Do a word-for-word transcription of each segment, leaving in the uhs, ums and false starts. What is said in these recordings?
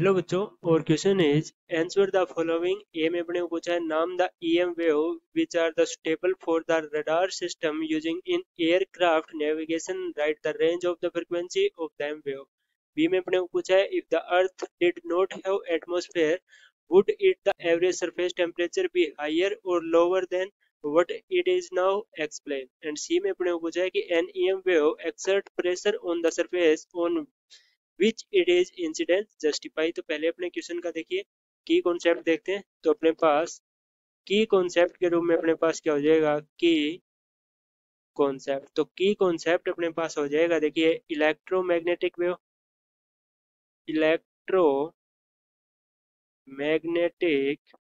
Hello बच्चों। और question is answer the following. A में अपने को पूछा है नाम the EM wave which are the suitable for the radar system using in aircraft navigation, write the range of the frequency of the wave. B में अपने को पूछा है if the earth did not have atmosphere would it the average surface temperature be higher or lower than what it is now explain। And सी में अपने को पूछा है कि an EM wave exert pressure on the surface on which it is incident justify. तो पहले अपने question का देखिए की कॉन्सेप्ट देखते हैं। तो अपने पास की कॉन्सेप्ट के रूप में अपने पास क्या हो जाएगा की कॉन्सेप्ट। तो की कॉन्सेप्ट अपने पास हो जाएगा, देखिए electromagnetic wave, electro magnetic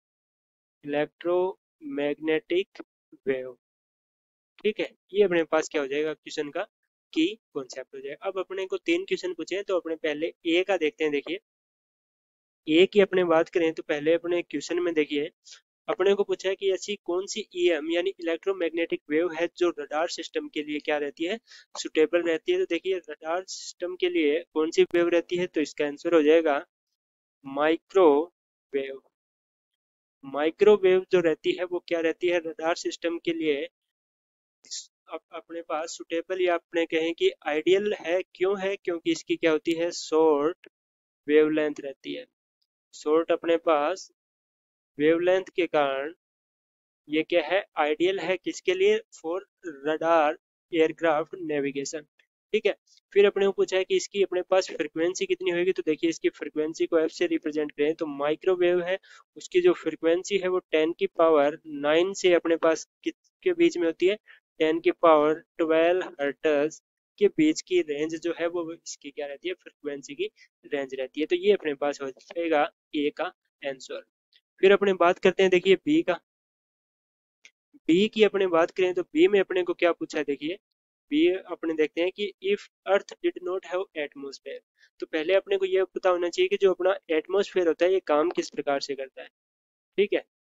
electromagnetic wave. ठीक है, ये अपने पास क्या हो जाएगा क्वेश्चन का की कॉन्सेप्ट हो जाएगा। अब अपने को तीन क्वेश्चन पूछे हैं, तो अपने पहले ए का देखते हैं। देखिए ए की अपने बात करें तो पहले अपने क्वेश्चन में देखिए अपने को पूछा है कि ऐसी कौन सी ईएम यानी इलेक्ट्रोमैग्नेटिक वेव है जो रडार सिस्टम के लिए क्या रहती है, सुटेबल रहती है। तो देखिए रडार सिस्टम के लिए कौन सी वेव रहती है, तो इसका आंसर हो जाएगा माइक्रोवेव। माइक्रोवेव जो रहती है वो क्या रहती है रडार सिस्टम के लिए अप, अपने पास सुटेबल या अपने कहें कि आइडियल है। क्यों है, क्योंकि इसकी क्या होती है शॉर्ट वेवलेंथ रहती है। शॉर्ट अपने पास वेवलेंथ के कारण ये क्या है आइडियल है, किसके लिए, फॉर रडार एयरक्राफ्ट नेविगेशन। ठीक है, फिर अपने को पूछा है कि इसकी अपने पास फ्रीक्वेंसी कितनी होगी। तो देखिए इसकी फ्रीक्वेंसी को एफ से रिप्रेजेंट करें तो माइक्रोवेव है, उसकी जो फ्रीक्वेंसी है वो टेन की पावर नाइन से अपने पास किसके बीच में होती है, टेन की पावर ट्वेल्व हर्ट्ज के बीच की रेंज जो है वो इसकी क्या रहती है, फ्रीक्वेंसी की रेंज रहती है। तो ये अपने पास हो जाएगा ए का आंसर। फिर अपने बात करते हैं देखिए बी का। बी की अपने बात करें तो बी में अपने को क्या पूछा है, देखिए बी अपने देखते हैं कि if earth did not have atmosphere. तो पहले अपने को यह पता होना चाहिए कि जो अपना एटमॉस्फेयर होता है ये काम किस प्रकार से करता है। ठीक है,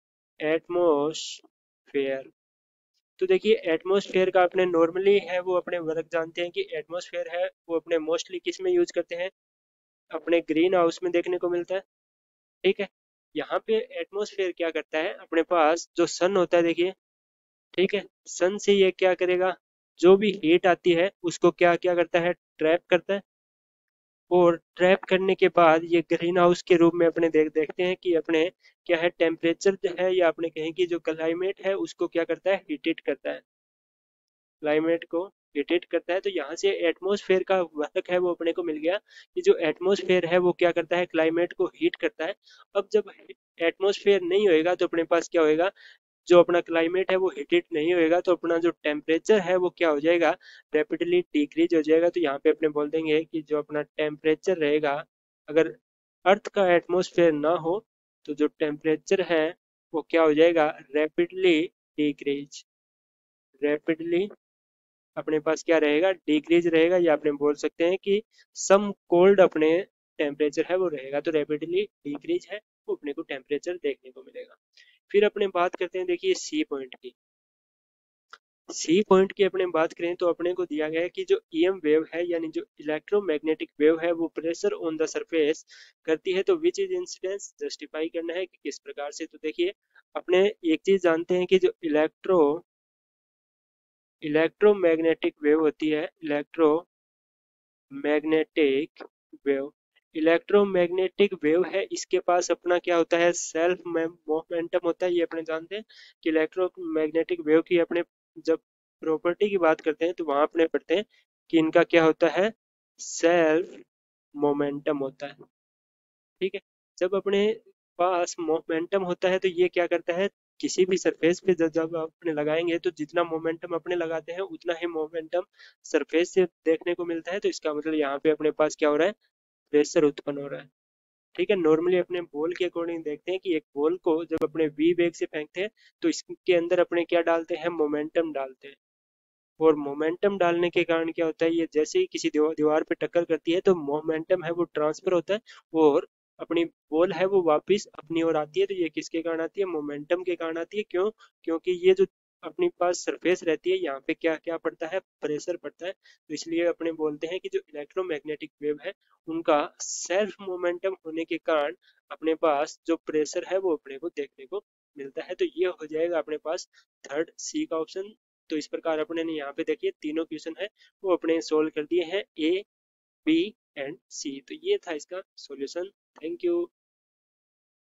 एटमॉस्फेयर। तो देखिए एटमॉस्फेयर का अपने नॉर्मली है वो अपने वर्क जानते हैं कि एटमॉस्फेयर है वो अपने मोस्टली किस में यूज करते हैं, अपने ग्रीन हाउस में देखने को मिलता है। ठीक है, यहाँ पे एटमॉस्फेयर क्या करता है, अपने पास जो सन होता है देखिए, ठीक है, सन से ये क्या करेगा, जो भी हीट आती है उसको क्या क्या करता है, ट्रैप करता है। और ट्रैप करने के बाद ये ग्रीन हाउस के रूप में अपने देख देखते हैं कि अपने क्या है टेम्परेचर जो है या अपने कहें कि जो क्लाइमेट है उसको क्या करता है, हीटेड करता है, क्लाइमेट को हीटेड करता है। तो यहाँ से एटमॉस्फेयर का वर्क है वो अपने को मिल गया कि जो एटमॉस्फेयर है वो क्या करता है, क्लाइमेट को हीट करता है। अब जब एटमॉस्फेयर नहीं होएगा तो अपने पास क्या होएगा, जो अपना क्लाइमेट है वो हीटेड नहीं होएगा तो अपना जो टेम्परेचर है वो क्या हो जाएगा, रैपिडली डिक्रीज हो जाएगा। तो यहाँ पे अपने बोल देंगे कि जो अपना टेम्परेचर रहेगा, अगर अर्थ का एटमॉस्फेयर ना हो तो जो टेम्परेचर है वो क्या हो जाएगा, रैपिडली डिक्रीज, रैपिडली अपने पास क्या रहेगा, डिक्रीज रहेगा। या अपने बोल सकते हैं कि सम कोल्ड अपने टेम्परेचर है वो रहेगा। तो रैपिडली डिक्रीज है वो अपने को टेम्परेचर देखने को मिलेगा। फिर अपने बात करते हैं देखिए सी पॉइंट की। सी पॉइंट की अपने बात करें तो अपने को दिया गया है कि जो ईएम वेव है यानी जो इलेक्ट्रोमैग्नेटिक वेव है वो प्रेशर ऑन द सरफेस करती है। तो विच इज इंसिडेंस जस्टिफाई करना है कि किस प्रकार से। तो देखिए अपने एक चीज जानते हैं कि जो इलेक्ट्रो इलेक्ट्रोमैग्नेटिक वेव होती है, इलेक्ट्रोमैग्नेटिक वेव, इलेक्ट्रोमैग्नेटिक वेव है इसके पास अपना क्या होता है, सेल्फ मोमेंटम होता है। ये अपने जानते हैं कि इलेक्ट्रोमैग्नेटिक वेव की अपने जब प्रॉपर्टी की बात करते हैं तो वहां अपने पढ़ते हैं कि इनका क्या होता है, सेल्फ मोमेंटम होता है। ठीक है, जब अपने पास मोमेंटम होता है तो ये क्या करता है, किसी भी सरफेस पे जब जब अपने लगाएंगे तो जितना मोमेंटम अपने लगाते हैं उतना ही मोमेंटम सरफेस से देखने को मिलता है। तो इसका मतलब यहाँ पे अपने पास क्या हो रहा है, प्रेशर उत्पन्न हो रहा है। ठीक है, नॉर्मली अपने बॉल के अकॉर्डिंग देखते हैं कि एक बॉल को जब अपने वी वेग से फेंकते हैं तो इसके अंदर अपने क्या डालते हैं, मोमेंटम डालते हैं। और मोमेंटम डालने के कारण क्या होता है, ये जैसे ही किसी दीवार दीवार पे टक्कर करती है तो मोमेंटम है वो ट्रांसफर होता है और अपनी बॉल है वो वापस अपनी ओर आती है। तो ये किसके कारण आती है, मोमेंटम के कारण आती है। क्यों, क्योंकि ये जो अपने पास सरफेस रहती है, यहाँ पे क्या क्या पड़ता है, प्रेशर पड़ता है। तो इसलिए अपने बोलते हैं कि जो इलेक्ट्रोमैग्नेटिक वेव है उनका सेल्फ मोमेंटम होने के कारण अपने पास जो प्रेशर है वो अपने को देखने को मिलता है। तो ये हो जाएगा अपने पास थर्ड सी का ऑप्शन। तो इस प्रकार अपने ने यहाँ पे देखिए तीनों क्वेश्चन है वो अपने सोल्व कर दिए हैं, ए बी एंड सी। तो ये था इसका सॉल्यूशन। Thank you.